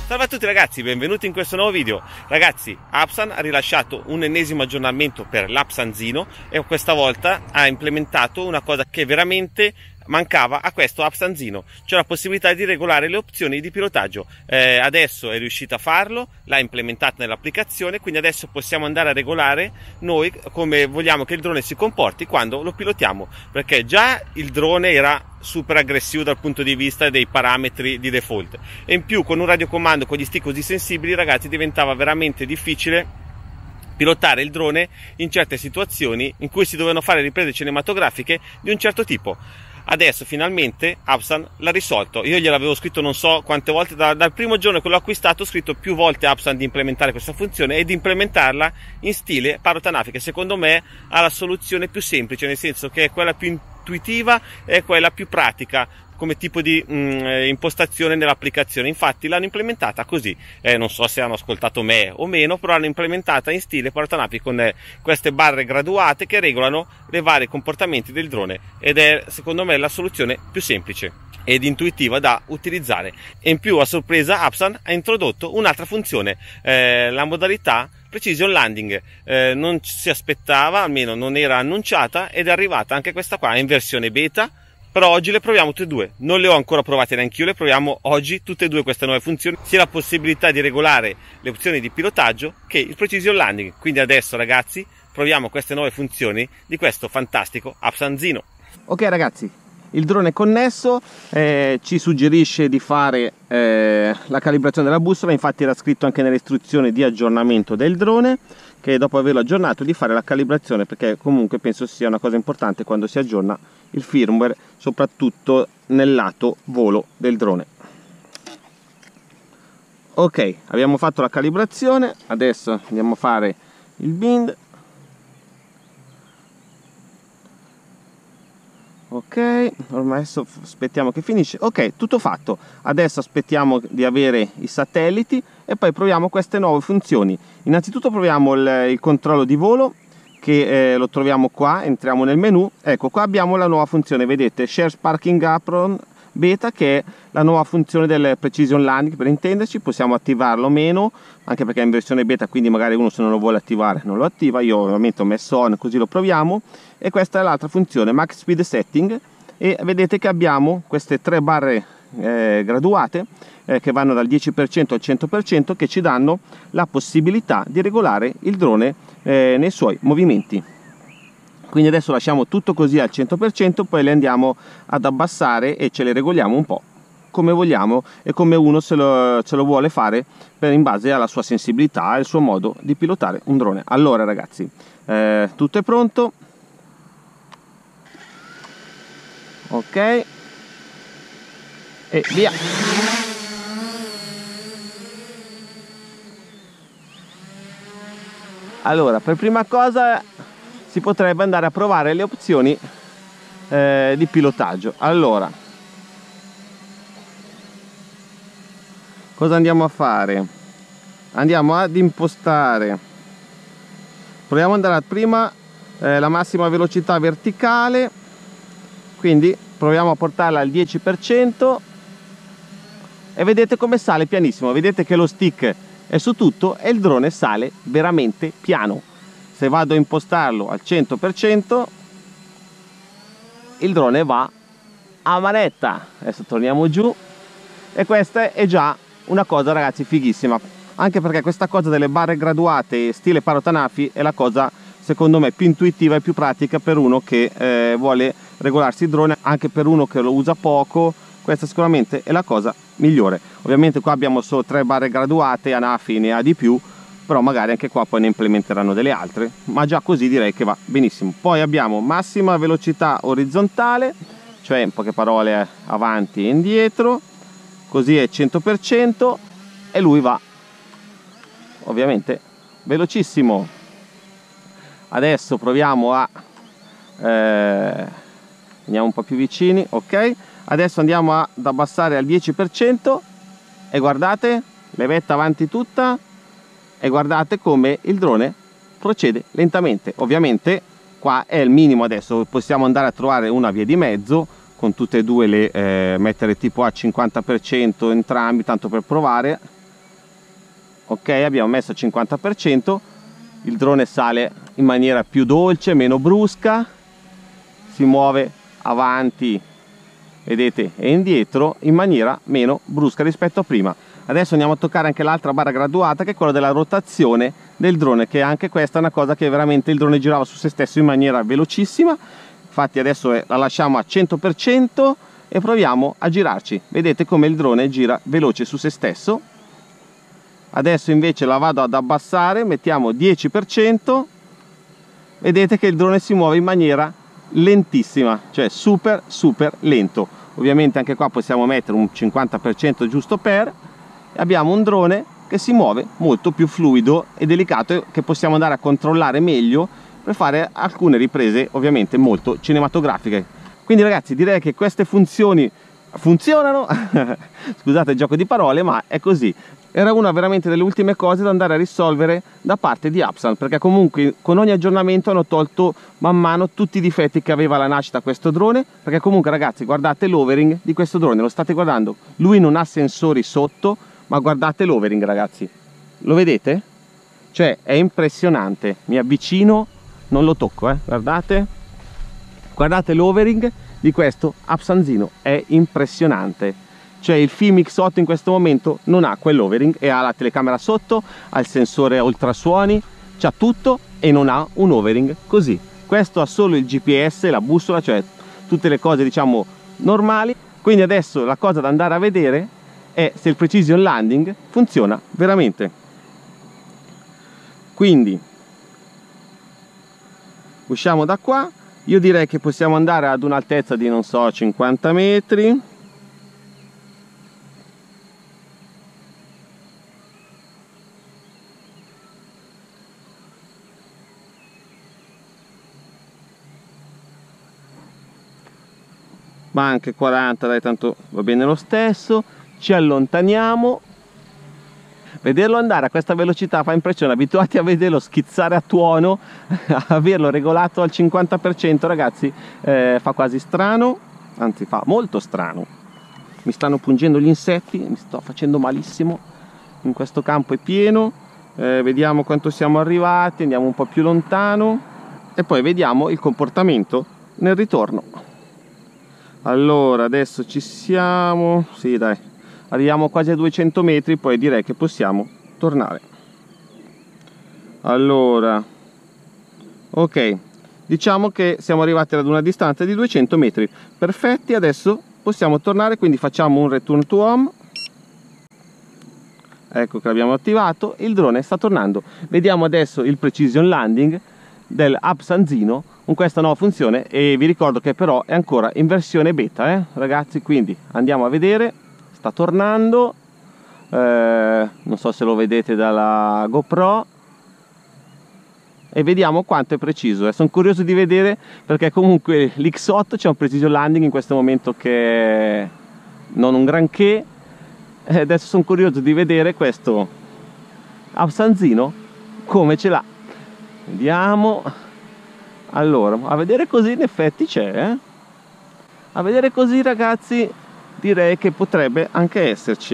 Salve a tutti ragazzi, benvenuti in questo nuovo video. Ragazzi, Apsan ha rilasciato un ennesimo aggiornamento per l'Apsanzino e questa volta ha implementato una cosa che veramente mancava a questo Apsanzino, cioè la possibilità di regolare le opzioni di pilotaggio. Adesso è riuscita a farlo, l'ha implementata nell'applicazione, quindi adesso possiamo andare a regolare noi come vogliamo che il drone si comporti quando lo pilotiamo, perché già il drone era super aggressivo dal punto di vista dei parametri di default e in più con un radiocomando con gli stick così sensibili, ragazzi, diventava veramente difficile pilotare il drone in certe situazioni in cui si dovevano fare riprese cinematografiche di un certo tipo. Adesso finalmente Apsan l'ha risolto. Io gliel'avevo scritto non so quante volte, dal primo giorno che l'ho acquistato ho scritto più volte a Apsan di implementare questa funzione e di implementarla in stile Parrot-Anafi, che secondo me ha la soluzione più semplice, nel senso che è quella più intuitiva e è quella più pratica come tipo di impostazione nell'applicazione. Infatti l'hanno implementata così, non so se hanno ascoltato me o meno, però l'hanno implementata in stile Parrot-Anafi con queste barre graduate che regolano i vari comportamenti del drone ed è secondo me la soluzione più semplice ed intuitiva da utilizzare. E in più, a sorpresa, Apsan ha introdotto un'altra funzione, la modalità Precision Landing. Non si aspettava, almeno non era annunciata, ed è arrivata anche questa qua in versione beta. Però oggi le proviamo tutte e due, non le ho ancora provate neanche io, le proviamo oggi tutte e due queste nuove funzioni, sia la possibilità di regolare le opzioni di pilotaggio che il Precision Landing. Quindi adesso ragazzi proviamo queste nuove funzioni di questo fantastico Apsanzino. Ok ragazzi, il drone è connesso, ci suggerisce di fare la calibrazione della bussola, infatti era scritto anche nelle istruzioni di aggiornamento del drone che dopo averlo aggiornato di fare la calibrazione, perché comunque penso sia una cosa importante quando si aggiorna il firmware, soprattutto nel lato volo del drone. Ok, abbiamo fatto la calibrazione, adesso andiamo a fare il bind. Ok, ormai adesso aspettiamo che finisce. Ok, tutto fatto. Adesso aspettiamo di avere i satelliti e poi proviamo queste nuove funzioni. Innanzitutto proviamo il controllo di volo, che lo troviamo qua. Entriamo nel menu. Ecco, qua abbiamo la nuova funzione, vedete, Share Sparking Apron Beta, che è la nuova funzione del Precision Landing, per intenderci. Possiamo attivarlo o meno, anche perché è in versione beta, quindi magari uno se non lo vuole attivare non lo attiva. Io ovviamente ho messo on, così lo proviamo. E questa è l'altra funzione, Max Speed Setting, e vedete che abbiamo queste tre barre graduate che vanno dal 10% al 100%, che ci danno la possibilità di regolare il drone nei suoi movimenti. Quindi adesso lasciamo tutto così al 100%, poi le andiamo ad abbassare e ce le regoliamo un po' come vogliamo e come uno se lo vuole fare in base alla sua sensibilità e al suo modo di pilotare un drone. Allora ragazzi, tutto è pronto. Ok, e via. Allora, per prima cosa si potrebbe andare a provare le opzioni di pilotaggio. Allora, cosa andiamo a fare? Andiamo ad impostare, proviamo ad andare prima la massima velocità verticale, quindi proviamo a portarla al 10% e vedete come sale pianissimo. Vedete che lo stick è su tutto e il drone sale veramente piano. Se vado a impostarlo al 100% il drone va a manetta. Adesso torniamo giù e questa è già una cosa ragazzi fighissima, anche perché questa cosa delle barre graduate stile Parrot-Anafi è la cosa secondo me più intuitiva e più pratica per uno che vuole regolarsi il drone, anche per uno che lo usa poco. Questa sicuramente è la cosa migliore. Ovviamente qua abbiamo solo 3 barre graduate, Anafi ne ha di più, però magari anche qua poi ne implementeranno delle altre, ma già così direi che va benissimo. Poi abbiamo massima velocità orizzontale, cioè in poche parole avanti e indietro, così è 100% e lui va ovviamente velocissimo. Adesso proviamo a andiamo un po' più vicini. Ok, adesso andiamo ad abbassare al 10% e guardate, levetta avanti tutta e guardate come il drone procede lentamente. Ovviamente qua è il minimo, adesso possiamo andare a trovare una via di mezzo con tutte e due le mettere tipo a 50% entrambi, tanto per provare. ok, abbiamo messo il 50%, il drone sale in maniera più dolce, meno brusca, si muove avanti, vedete, e indietro in maniera meno brusca rispetto a prima. Adesso andiamo a toccare anche l'altra barra graduata, che è quella della rotazione del drone, che anche questa è una cosa che veramente il drone girava su se stesso in maniera velocissima. Infatti adesso la lasciamo a 100% e proviamo a girarci. Vedete come il drone gira veloce su se stesso. Adesso invece la vado ad abbassare, mettiamo 10%, vedete che il drone si muove in maniera lentissima, cioè super lento. Ovviamente anche qua possiamo mettere un 50% giusto per, e abbiamo un drone che si muove molto più fluido e delicato, e che possiamo andare a controllare meglio per fare alcune riprese ovviamente molto cinematografiche. Quindi ragazzi, direi che queste funzioni funzionano scusate il gioco di parole, ma è così. Era una veramente delle ultime cose da andare a risolvere da parte di Apsan, perché comunque con ogni aggiornamento hanno tolto man mano tutti i difetti che aveva alla nascita questo drone. Perché comunque ragazzi, guardate l'overing di questo drone, lo state guardando, lui non ha sensori sotto, ma guardate l'overing ragazzi, lo vedete? Cioè è impressionante. Mi avvicino, non lo tocco, guardate, guardate l'overing di questo Apsanzino, è impressionante. Cioè il Fimix 8 in questo momento non ha quell'overing, e ha la telecamera sotto, ha il sensore ultrasuoni, c'ha tutto e non ha un overing così. Questo ha solo il GPS, la bussola, cioè tutte le cose diciamo normali. Quindi adesso la cosa da andare a vedere è se il Precision Landing funziona veramente. Quindi usciamo da qua, io direi che possiamo andare ad un'altezza di non so 50 metri. Ma anche 40, dai, tanto va bene lo stesso. Ci allontaniamo. Vederlo andare a questa velocità fa impressione. Abituati a vederlo schizzare a tuono, averlo regolato al 50% ragazzi, fa quasi strano, anzi fa molto strano. Mi stanno pungendo gli insetti, mi sto facendo malissimo. In questo campo è pieno. Vediamo quanto siamo arrivati, andiamo un po' più lontano e poi vediamo il comportamento nel ritorno. Allora adesso ci siamo, sì dai, arriviamo quasi a 200 metri, poi direi che possiamo tornare. Allora, ok, diciamo che siamo arrivati ad una distanza di 200 metri, perfetti. Adesso possiamo tornare, quindi facciamo un return to home. Ecco che l'abbiamo attivato, il drone sta tornando. Vediamo adesso il Precision Landing del Apsanzino con questa nuova funzione, e vi ricordo che però è ancora in versione beta, ragazzi, quindi andiamo a vedere. Sta tornando, non so se lo vedete dalla GoPro, e vediamo quanto è preciso. Sono curioso di vedere, perché comunque l'X8 c'è un Precision Landing in questo momento che è non un granché, e adesso sono curioso di vedere questo Apsanzino come ce l'ha. Vediamo. Allora, a vedere così in effetti c'è, a vedere così ragazzi direi che potrebbe anche esserci,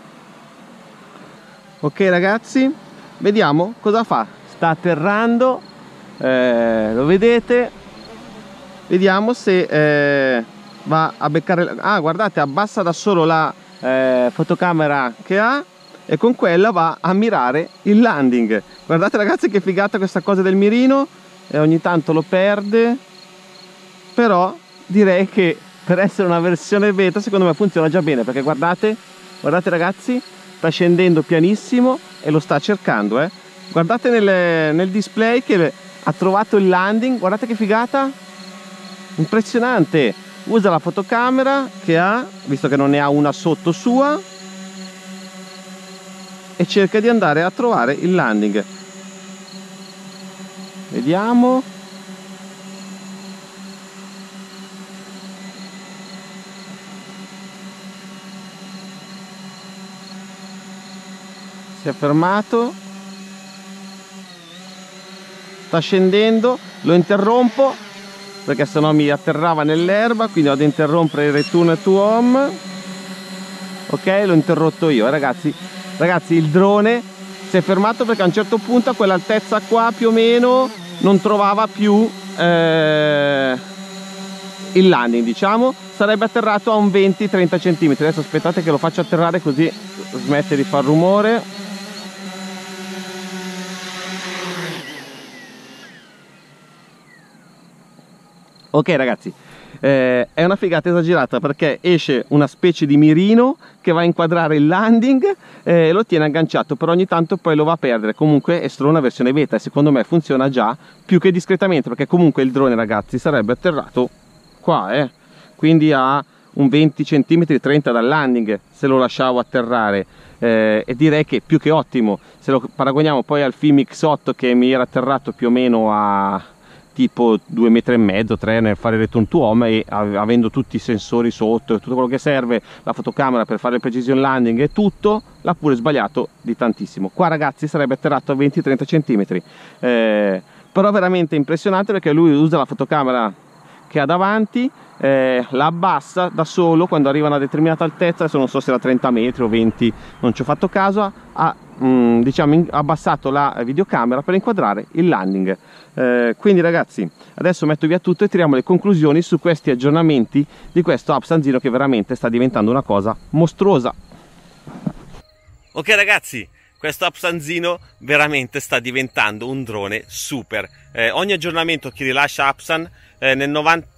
Ok ragazzi, vediamo cosa fa. Sta atterrando, lo vedete, vediamo se va a beccare. Ah, guardate, abbassa da solo la fotocamera che ha, e con quella va a mirare il landing. Guardate ragazzi che figata questa cosa del mirino, e ogni tanto lo perde, però direi che per essere una versione beta secondo me funziona già bene, perché guardate ragazzi, sta scendendo pianissimo e lo sta cercando, Guardate nel display che ha trovato il landing, guardate che figata, impressionante. Usa la fotocamera che ha, visto che non ne ha una sotto sua, e cerca di andare a trovare il landing. Vediamo. Si è fermato. Sta scendendo. Lo interrompo perché sennò mi atterrava nell'erba, quindi vado ad interrompere il return to home. Ok, l'ho interrotto io, ragazzi. Ragazzi, il drone si è fermato perché a un certo punto a quell'altezza qua più o meno non trovava più il landing, diciamo, sarebbe atterrato a un 20-30 cm. Adesso aspettate che lo faccio atterrare così smette di far rumore. Ok ragazzi, è una figata esagerata perché esce una specie di mirino che va a inquadrare il landing e lo tiene agganciato, però ogni tanto poi lo va a perdere. Comunque è solo una versione beta e secondo me funziona già più che discretamente, perché comunque il drone ragazzi sarebbe atterrato qua, quindi a un 20 cm 30 dal landing se lo lasciavo atterrare, e direi che più che ottimo. Se lo paragoniamo poi al Fimix 8 che mi era atterrato più o meno a tipo 2,5 metri, 3 nel fare return to home, e avendo tutti i sensori sotto e tutto quello che serve, la fotocamera per fare il precision landing e tutto, l'ha pure sbagliato di tantissimo. Qua ragazzi sarebbe atterrato a 20-30 cm, però veramente impressionante perché lui usa la fotocamera che ha davanti, la abbassa da solo quando arriva a una determinata altezza. Adesso non so se era 30 metri o 20, non ci ho fatto caso. Ha diciamo abbassato la videocamera per inquadrare il landing. Quindi ragazzi, adesso metto via tutto e tiriamo le conclusioni su questi aggiornamenti di questo Apsanzino che veramente sta diventando una cosa mostruosa. Ok ragazzi, questo Apsanzino veramente sta diventando un drone super. Ogni aggiornamento che rilascia Apsan nel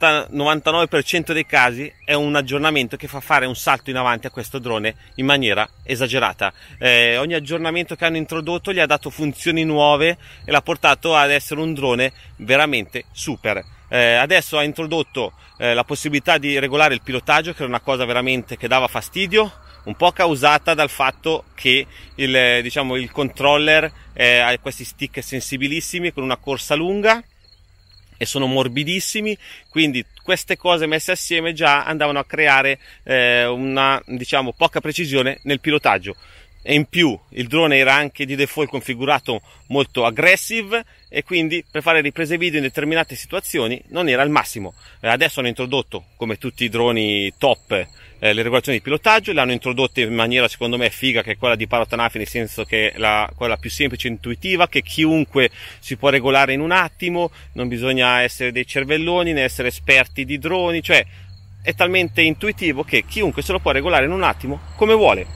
99% dei casi è un aggiornamento che fa fare un salto in avanti a questo drone in maniera esagerata. Ogni aggiornamento che hanno introdotto gli ha dato funzioni nuove e l'ha portato ad essere un drone veramente super. Adesso ha introdotto la possibilità di regolare il pilotaggio, che era una cosa veramente che dava fastidio, un po' causata dal fatto che il controller ha questi stick sensibilissimi con una corsa lunga e sono morbidissimi, quindi queste cose messe assieme già andavano a creare una poca precisione nel pilotaggio. E in più il drone era anche di default configurato molto aggressive e quindi per fare riprese video in determinate situazioni non era il massimo. Adesso hanno introdotto, come tutti i droni top, le regolazioni di pilotaggio, le hanno introdotte in maniera secondo me figa, che è quella di Parotanafi, nel senso che è quella più semplice e intuitiva, che chiunque si può regolare in un attimo, non bisogna essere dei cervelloni né essere esperti di droni, cioè è talmente intuitivo che chiunque se lo può regolare in un attimo come vuole.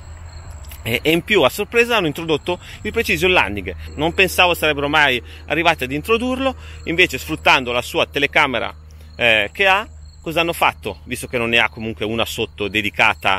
E in più a sorpresa hanno introdotto il precision landing. Non pensavo sarebbero mai arrivati ad introdurlo, invece sfruttando la sua telecamera che ha, cosa hanno fatto? Visto che non ne ha comunque una sotto dedicata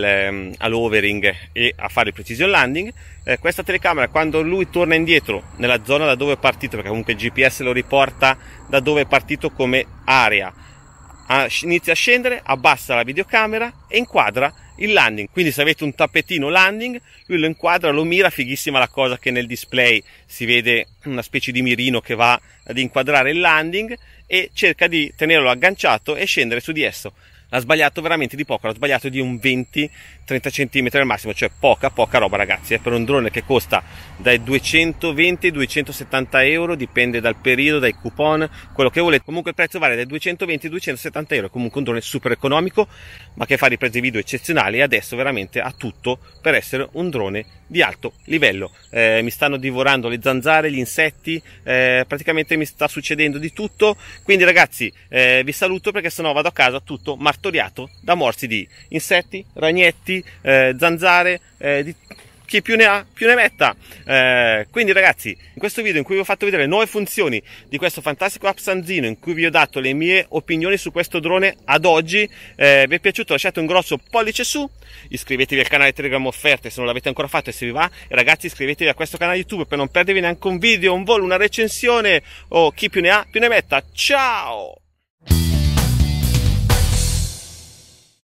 all'overing e a fare il precision landing, questa telecamera quando lui torna indietro nella zona da dove è partito, perché comunque il GPS lo riporta da dove è partito come area, inizia a scendere, abbassa la videocamera e inquadra il landing. Quindi se avete un tappetino landing, lui lo inquadra, lo mira, fighissima la cosa che nel display si vede una specie di mirino che va ad inquadrare il landing e cerca di tenerlo agganciato e scendere su di esso. L'ha sbagliato veramente di poco, l'ha sbagliato di un 20-30 cm al massimo, cioè poca roba ragazzi, per un drone che costa dai 220 ai 270 euro, dipende dal periodo, dai coupon, quello che volete. Comunque il prezzo varia dai 220 ai 270 euro, comunque un drone super economico, ma che fa riprese video eccezionali e adesso veramente ha tutto per essere un drone di alto livello. Mi stanno divorando le zanzare, gli insetti, praticamente mi sta succedendo di tutto, quindi ragazzi vi saluto perché sennò vado a casa tutto martoriato da morsi di insetti, ragnetti, zanzare, chi più ne ha più ne metta. Quindi ragazzi, in questo video in cui vi ho fatto vedere nuove funzioni di questo fantastico Apsanzino, in cui vi ho dato le mie opinioni su questo drone ad oggi, vi è piaciuto lasciate un grosso pollice su, iscrivetevi al canale Telegram Offerte se non l'avete ancora fatto e se vi va, e ragazzi iscrivetevi a questo canale YouTube per non perdervi neanche un video, un volo, una recensione o chi più ne ha più ne metta. Ciao!